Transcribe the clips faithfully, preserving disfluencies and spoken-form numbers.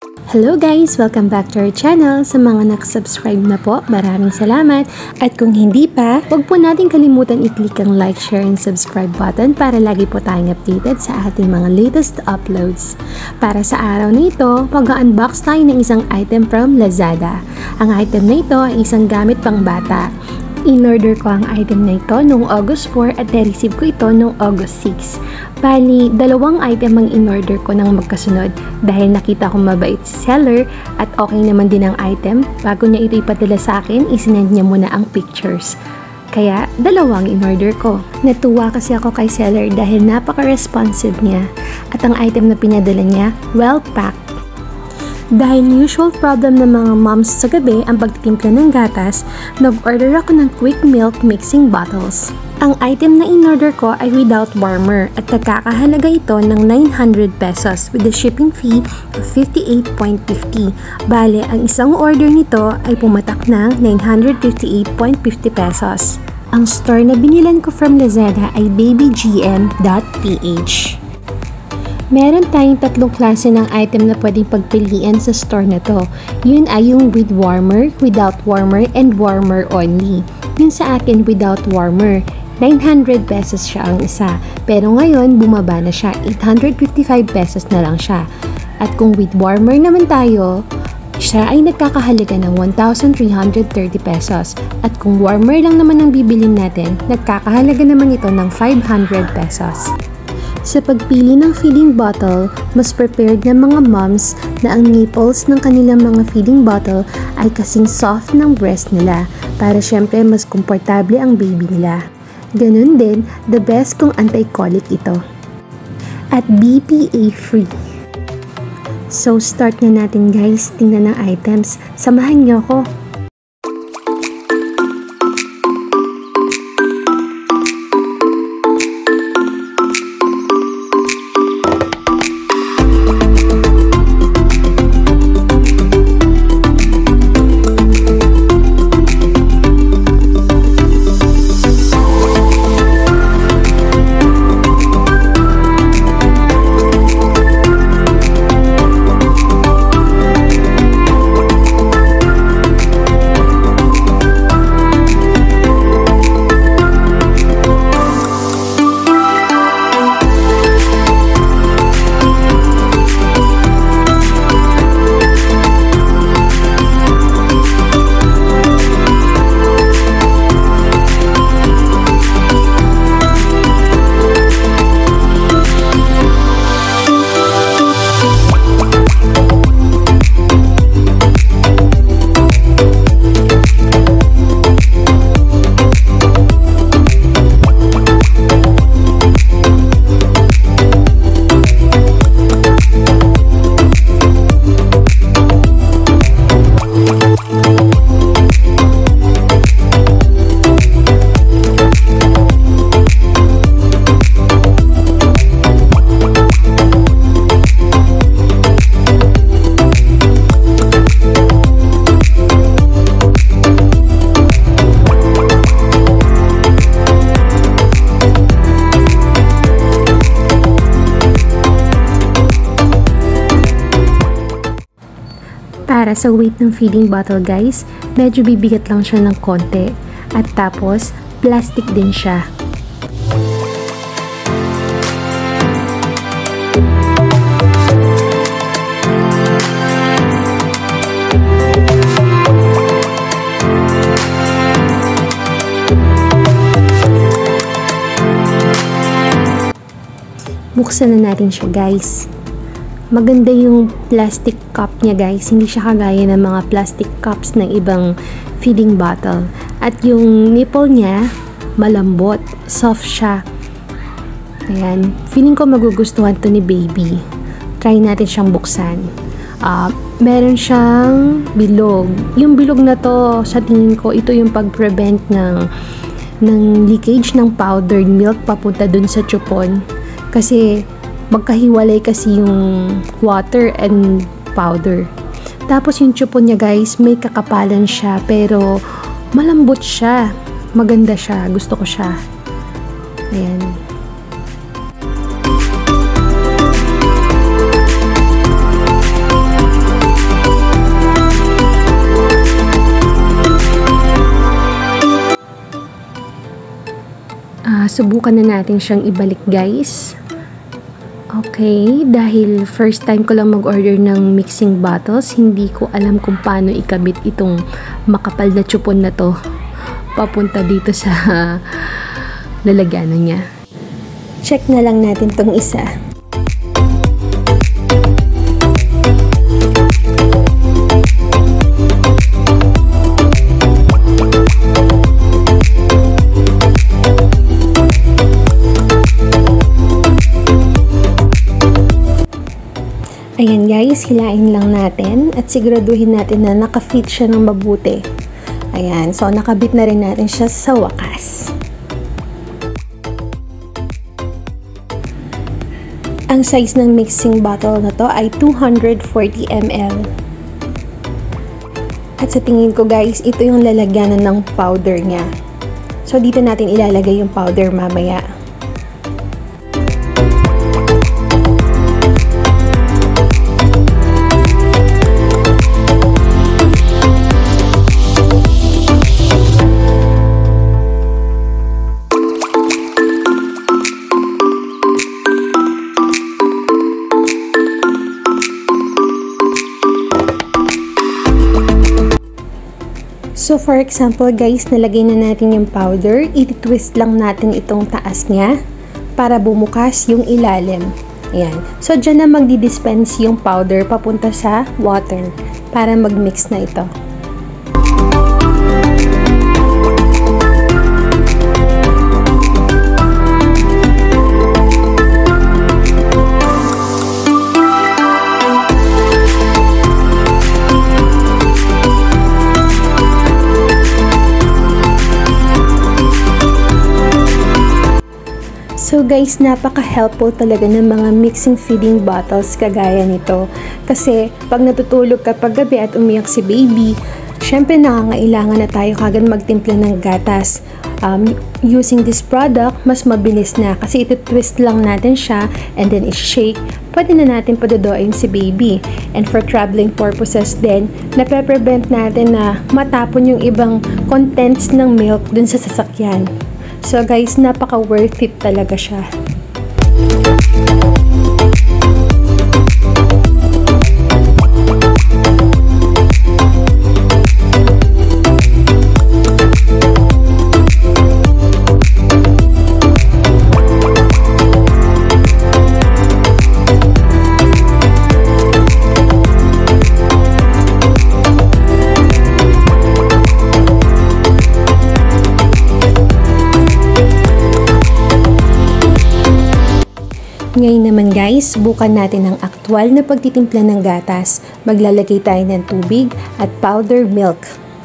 Hello guys! Welcome back to our channel. Sa mga nakasubscribe na po, maraming salamat. At kung hindi pa, huwag po natin kalimutan i-click ang like, share, and subscribe button para lagi po tayong updated sa ating mga latest uploads. Para sa araw na ito, mag-unbox tayo ng isang item from Lazada. Ang item na ito ay isang gamit pang bata. In-order ko ang item na ito noong August four at na-receive ko ito noong August six. Bali, dalawang item ang in-order ko ng magkasunod dahil nakita kong mabait si seller at okay naman din ang item. Bago niya ito ipadala sa akin, isinend niya muna ang pictures. Kaya, dalawang in-order ko. Natuwa kasi ako kay seller dahil napaka-responsive niya at ang item na pinadala niya, well-packed. Dahil usual problem ng mga moms sa gabi ang pagtitimpla ng gatas, nag-order ako ng quick milk mixing bottles. Ang item na in-order ko ay without warmer at nagkakahalaga ito ng nine hundred pesos with the shipping fee of fifty-eight fifty. Bale, ang isang order nito ay pumatak ng nine hundred fifty-eight fifty pesos. Ang store na binilan ko from Lazada ay baby g m dot p h. Meron tayong tatlong klase ng item na pwedeng pagpilian sa store na to. Yun ay yung with warmer, without warmer, and warmer only. Yun sa akin without warmer. nine hundred pesos siya ang isa. Pero ngayon, bumaba na siya. eight hundred fifty-five pesos na lang siya. At kung with warmer naman tayo, siya ay nagkakahalaga ng one thousand three hundred thirty pesos. At kung warmer lang naman ang bibilin natin, nagkakahalaga naman ito ng five hundred pesos. Sa pagpili ng feeding bottle, mas prepared na mga moms na ang nipples ng kanilang mga feeding bottle ay kasing soft ng breast nila para syempre mas komportable ang baby nila. Ganun din, the best kung anti-colic ito. At B P A free. So start na natin guys, tingnan ng items. Samahan niyo ako. Para sa weight ng feeding bottle guys, medyo bibigat lang siya ng konti. At tapos, plastic din siya. Buksan na natin siya guys. Maganda yung plastic cup niya guys, hindi siya kagaya ng mga plastic cups ng ibang feeding bottle. At yung nipple niya, malambot, soft siya. Ayan, feeling ko magugustuhan to ni baby. Try natin siyang buksan. Uh, meron siyang bilog. Yung bilog na to, sa tingin ko, ito yung pag-prevent ng, ng leakage ng powdered milk papunta dun sa chupon. Kasi magkahiwalay kasi yung water and powder. Tapos yung chupon niya guys, may kakapalan siya pero malambot siya. Maganda siya. Gusto ko siya. Ayan. subukan na natin siyang ibalik guys. Okay, dahil first time ko lang mag-order ng mixing bottles, hindi ko alam kung paano ikabit itong makapal na tsupon na to papunta dito sa lalagyanan niya. Check na lang natin tong isa. Ayan guys, hilain lang natin at siguraduhin natin na naka-fit siya ng mabuti. Ayan, so nakabit na rin natin siya sa wakas. Ang size ng mixing bottle na to ay two hundred forty milliliters. At sa tingin ko guys, ito yung lalagyanan ng powder niya. So dito natin ilalagay yung powder mamaya. So for example guys, nalagay na natin yung powder, i-twist lang natin itong taas niya para bumukas yung ilalim. Ayan. So dyan na magdi-dispense yung powder papunta sa water para mag-mix na ito. So guys, napaka-helpful talaga ng mga mixing feeding bottles kagaya nito. Kasi pag natutulog ka pag gabi at umiyak si baby, syempre nangangailangan na tayo kagad magtimpla ng gatas. Um, using this product, mas mabilis na kasi ito-twist lang natin siya and then i-shake. Pwede na natin paduduin si baby. And for traveling purposes din, nape-prevent natin na matapon yung ibang contents ng milk dun sa sasakyan. So guys, napaka worth it talaga siya. Ngayon naman guys, subukan natin ang aktwal na pagtitimpla ng gatas. Maglalagay tayo ng tubig at powdered milk.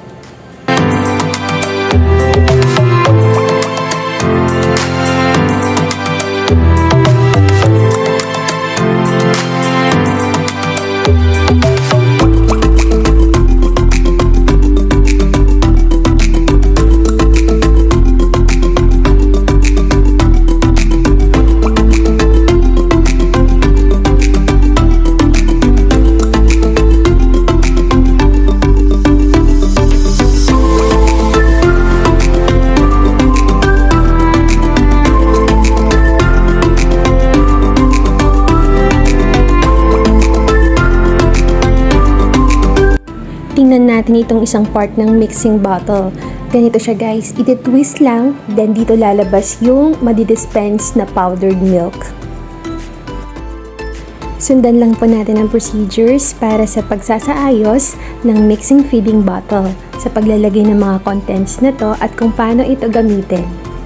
Tingnan natin itong isang part ng mixing bottle. Ganito siya guys, iti-twist lang, then dito lalabas yung madidispense na powdered milk. Sundan lang po natin ang procedures para sa pagsasaayos ng mixing feeding bottle sa paglalagay ng mga contents na to at kung paano ito gamitin.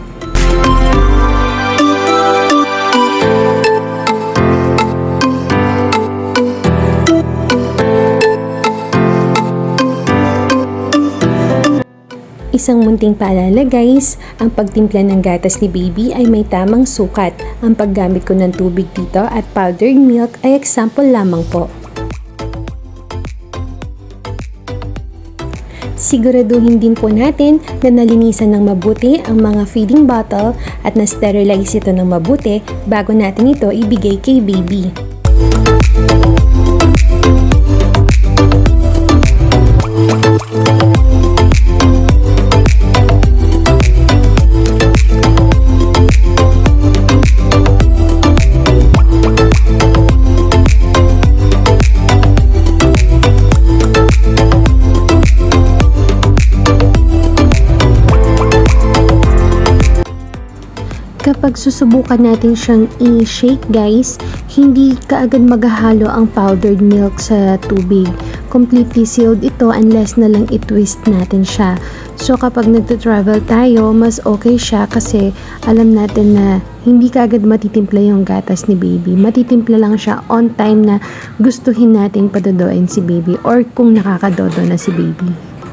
Isang munting paalala guys, ang pagtimpla ng gatas ni baby ay may tamang sukat. Ang paggamit ko ng tubig dito at powdered milk ay example lamang po. Siguraduhin din po natin na nalinisan ng mabuti ang mga feeding bottle at na-sterilize ito ng mabuti bago natin ito ibigay kay baby. kapag susubukan natin siyang i-shake guys, hindi kaagad maghahalo ang powdered milk sa tubig. Completely sealed ito unless na lang i-twist natin siya. So kapag nagta-travel tayo, mas okay siya kasi alam natin na hindi kaagad matitimpla yung gatas ni baby. Matitimpla lang siya on time na gustuhin nating padodoin si baby or kung nakakadodo na si baby.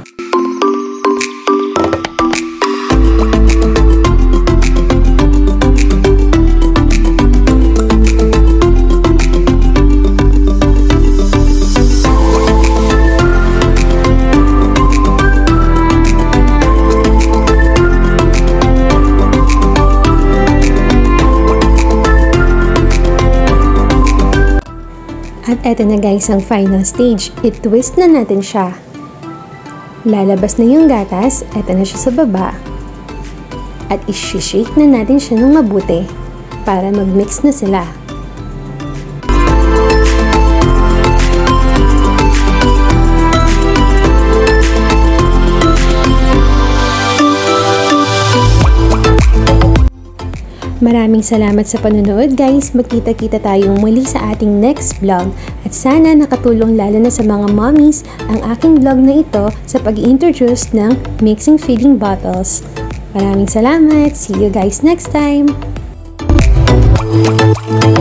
At eto na guys ang final stage. I-twist na natin siya. Lalabas na yung gatas. Eto na siya sa baba. At i-shake na natin siya ng mabuti para mag-mix na sila. Maraming salamat sa panonood guys. Magkita-kita tayong muli sa ating next vlog. At sana nakatulong lalo na sa mga mommies ang aking vlog na ito sa pag-introduce ng mixing feeding bottles. Maraming salamat. See you guys next time.